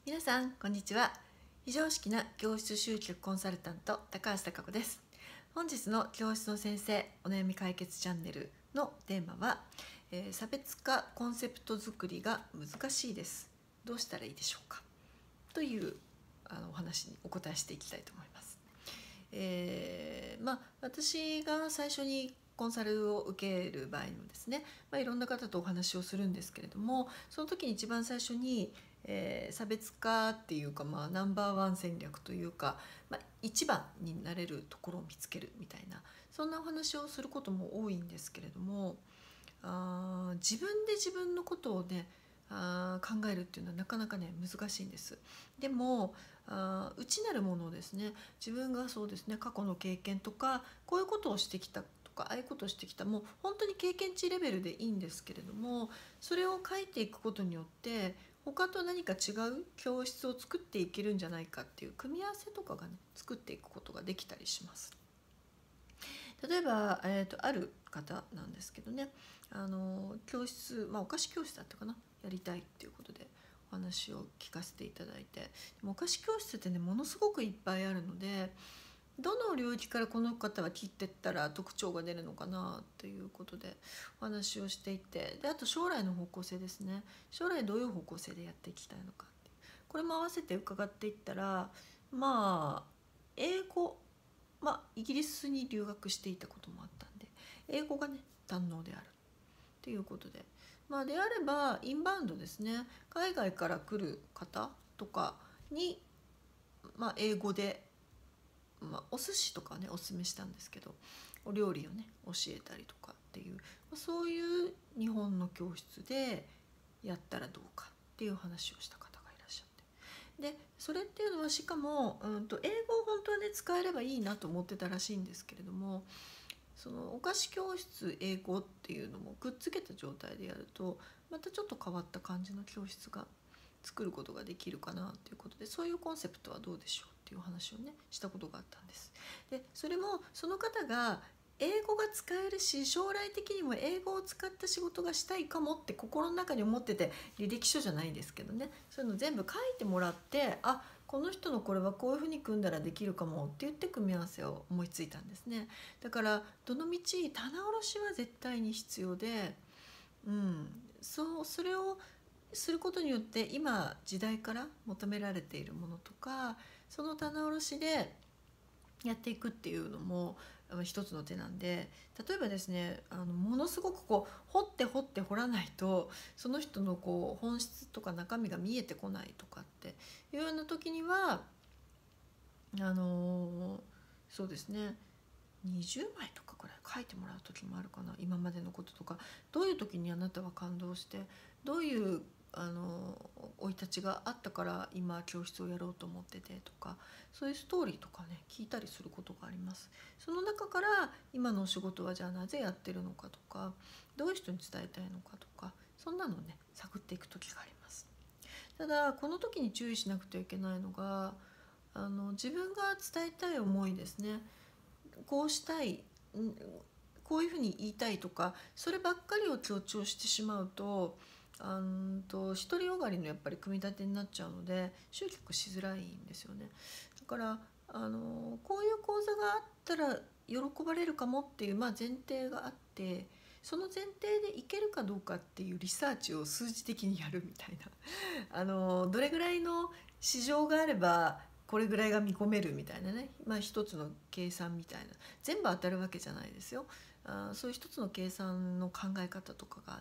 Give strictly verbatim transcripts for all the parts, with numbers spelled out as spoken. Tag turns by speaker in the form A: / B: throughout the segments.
A: 皆さんこんにちは。非常識な教室集客コンサルタント高橋貴子です。本日の教室の先生お悩み解決チャンネルのテーマは、えー差別化コンセプト作りが難しいです。どうしたらいいでしょうかというあのお話にお答えしていきたいと思います。えーまあ、私が最初にコンサルを受ける場合にもですね、まあ、いろんな方とお話をするんですけれども、その時に一番最初に、えー差別化っていうか、まあ、ナンバーワン戦略というか、まあ、一番になれるところを見つけるみたいな、そんなお話をすることも多いんですけれども、あー自分で自分のことをねあー考えるっていうのはなかなかね難しいんです。でもあー内なるものをですね、自分がそうですね過去の経験とかこういうことをしてきたとかああいうことをしてきた、もう本当に経験値レベルでいいんですけれども、それを書いていくことによって他と何か違う教室を作っていけるんじゃないかっていう組み合わせとかがね作っていくことができたりします。例えば、えー、とある方なんですけどね、あの教室、まあ、お菓子教室だったかな、やりたいっていうことでお話を聞かせていただいて、でもお菓子教室ってねものすごくいっぱいあるので、どの領域からこの方は切ってったら特徴が出るのかなということでお話をしていて、であと将来の方向性ですね、将来どういう方向性でやっていきたいのかっていう、これも合わせて伺っていったら、まあ英語、まあイギリスに留学していたこともあったんで英語がね堪能であるということで、まあであればインバウンドですね、海外から来る方とかに、まあ、英語で、まあ、お寿司とかねおすすめしたんですけど、お料理をね教えたりとかっていう、まあ、そういう日本の教室でやったらどうかっていう話をした方がいらっしゃって、でそれっていうのはしかも、うんと英語を本当はね使えればいいなと思ってたらしいんですけれども、そのお菓子教室英語っていうのもくっつけた状態でやるとまたちょっと変わった感じの教室が作ることができるかなということで、そういうコンセプトはどうでしょうっていう話をねしたことがあったんです。でそれもその方が英語が使えるし将来的にも英語を使った仕事がしたいかもって心の中に思ってて、履歴書じゃないんですけどね、そういうの全部書いてもらって、あこの人のこれはこういうふうに組んだらできるかもって言って組み合わせを思いついたんですね。だからどのみち棚卸しは絶対に必要で、うん、そうそれをすることによって今時代から求められているものとか、その棚卸しでやっていくっていうのも一つの手なんで、例えばですねあのものすごくこう掘って掘って掘らないとその人のこう本質とか中身が見えてこないとかっていうような時にはあのそうですねにじゅうまいとかくらい書いてもらう時もあるかな、今までのこととか、どういう時にあなたは感動してどういうあの生い立ちがあったから今教室をやろうと思っててとか、そういうストーリーとかね聞いたりすることがあります。その中から今のお仕事はじゃあなぜやってるのかとか、どういう人に伝えたいのかとか、そんなのね探っていく時があります。ただこの時に注意しなくてはいけないのが、あの自分が伝えたい思いですね、こうしたい、こういうふうに言いたいとか、そればっかりを強調してしまうとあんと独りよがりのやっぱり組み立てになっちゃうので集客しづらいんですよね。だからあのこういう講座があったら喜ばれるかもっていう、まあ、前提があって、その前提でいけるかどうかっていうリサーチを数字的にやるみたいなあのどれぐらいの市場があればこれぐらいが見込めるみたいなね、まあ、一つの計算みたいな、全部当たるわけじゃないですよ。あそういう一つの計算の考え方とかがあって、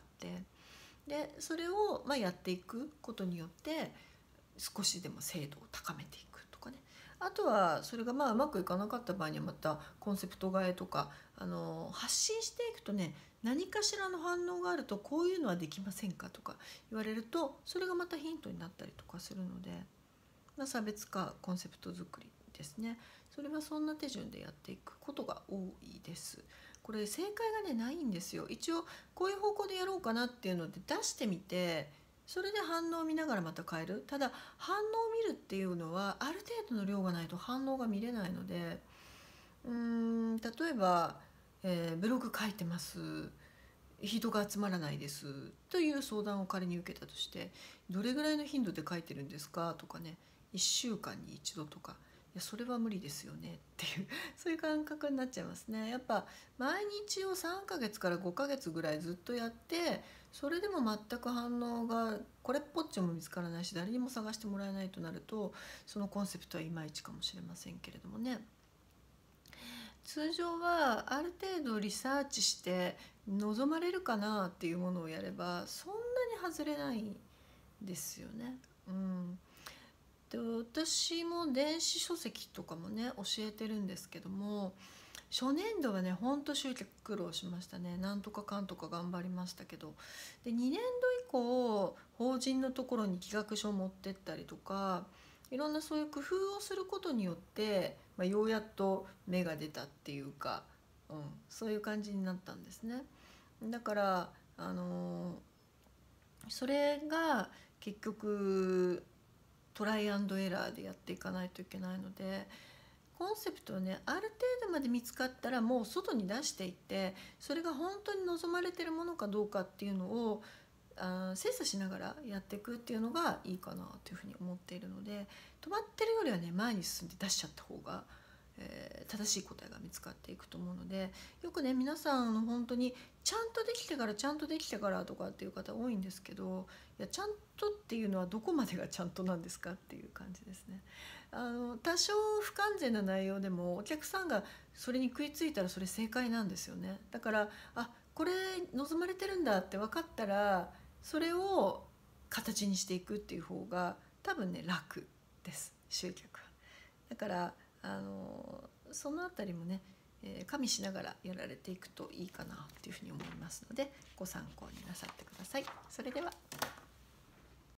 A: でそれをまあやっていくことによって少しでも精度を高めていくとかね、あとはそれがまあうまくいかなかった場合にはまたコンセプト替えとか、あの発信していくとね、何かしらの反応があるとこういうのはできませんかとか言われると、それがまたヒントになったりとかするので、まあ、差別化コンセプト作りですね、それはそんな手順でやっていくことが多いです。これ正解がねないんですよ。一応こういう方向でやろうかなっていうので出してみて、それで反応を見ながらまた変える。ただ反応を見るっていうのはある程度の量がないと反応が見れないので、うーん例えば、えーブログ書いてます、 人が集まらないですという相談を仮に受けたとして、どれぐらいの頻度で書いてるんですかとかね、いっしゅうかんに一度とか、いやそれは無理ですよねっていうそういう感覚になっちゃいますね。やっぱ毎日をさんかげつからごかげつぐらいずっとやって、それでも全く反応がこれっぽっちも見つからないし、誰にも探してもらえないとなると、そのコンセプトはいまいちかもしれませんけれどもね。通常はある程度リサーチして望まれるかなっていうものをやればそんなに外れないんですよね。うん、で私も電子書籍とかもね教えてるんですけども、初年度はねほんと集客苦労しましたね。なんとかかんとか頑張りましたけど、でにねんど以降法人のところに企画書を持ってったりとか、いろんなそういう工夫をすることによって、まあ、ようやっと芽が出たっていうか、うん、そういう感じになったんですね。だからあのそれが結局トライアンドエラーでやっていかないといけないので、コンセプトをねある程度まで見つかったらもう外に出していって、それが本当に望まれてるものかどうかっていうのをあ精査しながらやっていくっていうのがいいかなというふうに思っているので、止まってるよりはね前に進んで出しちゃった方が、えー、正しい答えが見つかっていくと思うので、よくね皆さんの本当にちゃんとできてからちゃんとできてからとかっていう方多いんですけど、いやちゃんとっていうのはどこまでがちゃんとなんですかっていう感じですね。あの多少不完全な内容でもお客さんがそれに食いついたらそれ正解なんですよね。だからあこれ望まれてるんだって分かったらそれを形にしていくっていう方が多分ね楽です、集客は。だからあのそのあたりもね、えー加味しながらやられていくといいかなっていうふうに思いますので、ご参考になさってください。それでは。